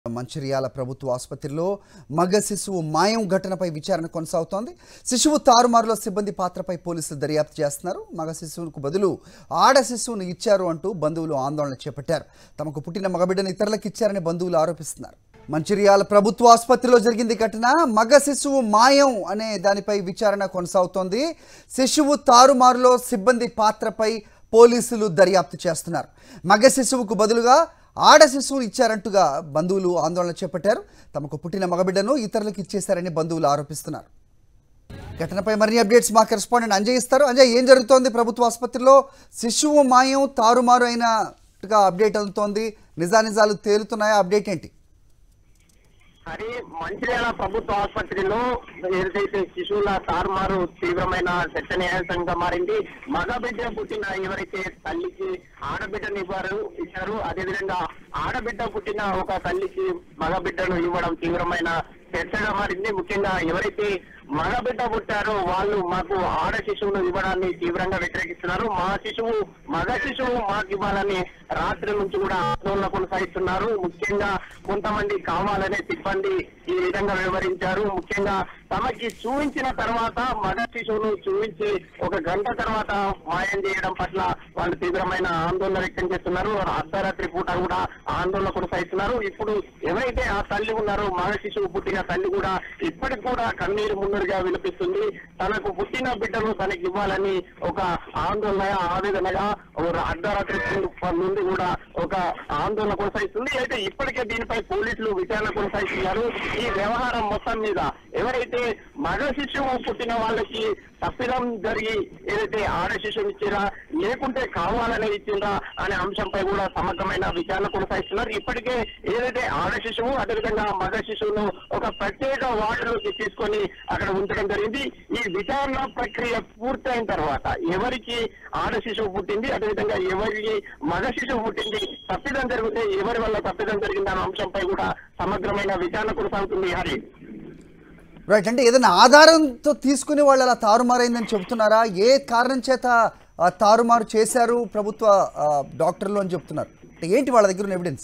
మంచిర్యాల ప్రభుత్వ ఆసుపత్రిలో మగ శిశువు మాయం ఘటనపై విచారణ కొనసాగుతోంది. శిశువు తారుమారులో సిబ్బంది పాత్రపై పోలీసులు దర్యాప్తు చేస్తున్నారు. మగ శిశువుకు బదులు ఆడ శిశువును ఇచ్చారు అంటూ బంధువులు ఆందోళన చేపట్టారు. తమకు పుట్టిన మగబిడ్డను ఇతరులకు ఇచ్చారని బంధువులు ఆరోపిస్తున్నారు. మంచిర్యాల ప్రభుత్వ ఆసుపత్రిలో జరిగింది ఘటన. మగ శిశువు మాయం అనే దానిపై విచారణ కొనసాగుతోంది. శిశువు తారుమారులో సిబ్బంది పాత్రపై పోలీసులు దర్యాప్తు చేస్తున్నారు. మగ శిశువుకు బదులుగా ఆడ శిశువులు ఇచ్చారంటుగా బంధువులు ఆందోళన చేపట్టారు. తమకు పుట్టిన మగబిడ్డను ఇతరులకు ఇచ్చేశారని బంధువులు ఆరోపిస్తున్నారు. ఘటనపై మరిన్ని అప్డేట్స్ మా కరెస్పాండెంట్ అంజయ్ ఇస్తారు. అంజయ్, ఏం జరుగుతోంది ప్రభుత్వ ఆసుపత్రిలో? శిశువు మాయం తారుమారు అయినట్టుగా అప్డేట్ అవుతోంది. నిజానిజాలు తేలుతున్నాయా? అప్డేట్ ఏంటి? అది మంచిర్యాల ప్రభుత్వ ఆసుపత్రిలో ఏదైతే శిశువుల తారుమారు తీవ్రమైన చర్చనీయాంశంగా మారింది. మగబిడ్డ పుట్టిన ఎవరైతే తల్లికి ఆడబిడ్డను ఇచ్చారు, అదేవిధంగా ఆడబిడ్డ పుట్టిన ఒక తల్లికి మగబిడ్డను ఇవ్వడం తీవ్రమైన చర్చగా మారింది. ముఖ్యంగా ఎవరైతే మగబిడ్డ పుట్టారో వాళ్ళు మాకు ఆడ శిశువును ఇవ్వడాన్ని తీవ్రంగా వ్యతిరేకిస్తున్నారు. మగ శిశువు మాకు ఇవ్వాలని రాత్రి నుంచి కూడా ఆందోళన కొనసాగిస్తున్నారు. ముఖ్యంగా కొంతమంది కావాలనే సిబ్బంది ఈ విధంగా వివరించారు. ముఖ్యంగా తమకి చూపించిన తర్వాత మగ శిశువును చూపించి ఒక గంట తర్వాత మాయం చేయడం పట్ల వాళ్ళు తీవ్రమైన ఆందోళన వ్యక్తం చేస్తున్నారు. అర్ధరాత్రి పూట కూడా ఆందోళన కొనసాగిస్తున్నారు. ఇప్పుడు ఎవరైతే ఆ తల్లి ఉన్నారో మగ శిశువు పుట్టిన తల్లి కూడా ఇప్పటికి కూడా కన్నీరు మున్నరుగా వినిపిస్తుంది. తనకు పుట్టిన బిడ్డను తనకి ఇవ్వాలని ఒక ఆవేదనగా అర్ధరాత్రి నుండి కూడా ఒక ఆందోళన కొనసాగిస్తుంది. అయితే ఇప్పటికే దీనిపై పోలీసులు విచారణ కొనసాగిస్తున్నారు. ఈ వ్యవహారం మొత్తం మీద ఎవరైతే మగ శిశువు పుట్టిన వాళ్ళకి తప్పిదం జరిగి ఏదైతే ఆడ శిశువుని ఇచ్చిరా లేకుంటే కావాలని ఇచ్చిందా అనే అంశంపై కూడా సమగ్రమైన విచారణ కొనసాగిస్తున్నారు. ఇప్పటికే ఏదైతే ఆడ శిశువు అదేవిధంగా మగ శిశువును ఒక ప్రత్యేక వార్డులోకి తీసుకొని అక్కడ ఉంచడం జరిగింది. ఈ విచారణ ప్రక్రియ పూర్తయిన తర్వాత ఎవరికి ఆడ శిశువు పుట్టింది, అదేవిధంగా ఎవరికి మగ శిశువు పుట్టింది, తప్పిదం జరిగితే ఎవరి వల్ల తప్పిదం జరిగింది అనే అంశంపై కూడా సమగ్రమైన విచారణ కొనసాగుతుంది. హరి రైట్, అంటే ఏదైనా ఆధారంతో తీసుకుని వాళ్ళు అలా తారుమారైందని చెబుతున్నారా? ఏ కారణం చేత తారుమారు చేశారు ప్రభుత్వ డాక్టర్లు అని చెప్తున్నారు? ఏంటి వాళ్ళ దగ్గర ఉన్న ఎవిడెన్స్?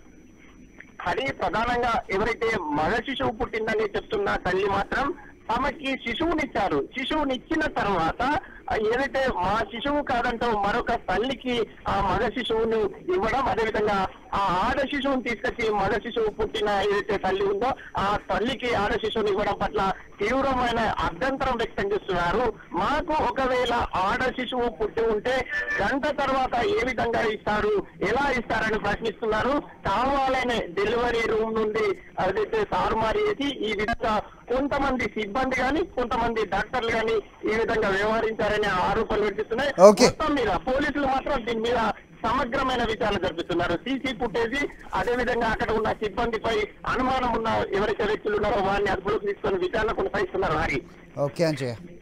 అది ప్రధానంగా ఎవరైతే మగ శిశువు పుట్టిందని చెప్తున్న తల్లి మాత్రం తమకి శిశువునిచ్చారు. శిశువునిచ్చిన తర్వాత ఏదైతే మా శిశువు కాదంటూ మరొక తల్లికి ఆ మగ శిశువును ఇవ్వడం, అదేవిధంగా ఆ ఆడ శిశువుని తీసుకొచ్చి మగ శిశువు పుట్టిన ఏదైతే తల్లి ఉందో ఆ తల్లికి ఆడ శిశువుని ఇవ్వడం పట్ల తీవ్రమైన అభ్యంతరం వ్యక్తం చేస్తున్నారు. మాకు ఒకవేళ ఆడ శిశువు పుట్టి ఉంటే గంట తర్వాత ఏ విధంగా ఇస్తారు, ఎలా ఇస్తారని ప్రశ్నిస్తున్నారు. కావాలనే డెలివరీ రూమ్ నుండి అదైతే తారుమారు చేసి ఈ విధంగా కొంతమంది సిబ్బంది కానీ కొంతమంది డాక్టర్లు కానీ ఈ విధంగా వ్యవహరించారనే ఆరోపణలు వినిపిస్తున్నాయి. మొత్తం మీద పోలీసులు మాత్రం దీని మీద సమగ్రమైన విచారణ జరుపుతున్నారు. సీసీ ఫుటేజీ అదేవిధంగా అక్కడ ఉన్న సిబ్బందిపై అనుమానం ఉన్న ఎవరైతే వ్యక్తులు ఉన్నారో వారిని అదుపులోకి తీసుకొని విచారణ కొనసాగిస్తున్నారు. హరి ఓకే అంజయ్.